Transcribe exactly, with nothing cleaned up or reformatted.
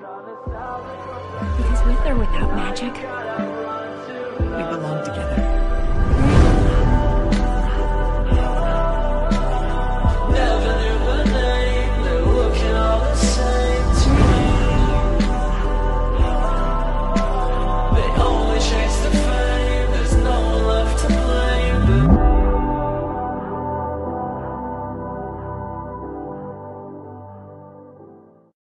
Because with or without magic, We belong together.